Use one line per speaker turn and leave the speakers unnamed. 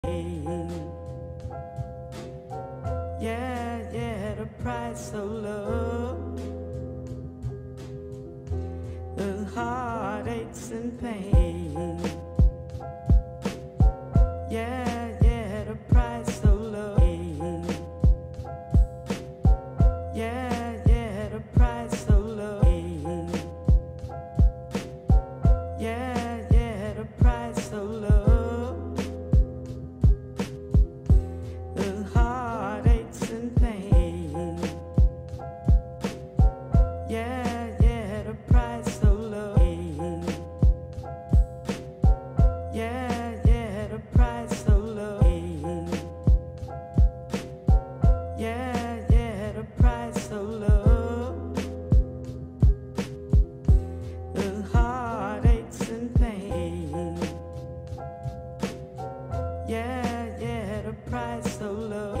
Yeah, yeah, the price of love, the heartaches and pain. Yeah, yeah, the price of love. Yeah, yeah, the price of love. Yeah, yeah, the price of love, the heartaches and pain. Yeah, yeah, the price of love. Yeah, yeah, the price of love. Yeah, yeah, the price of love, the heartaches and pain. Yeah, yeah, the price of love.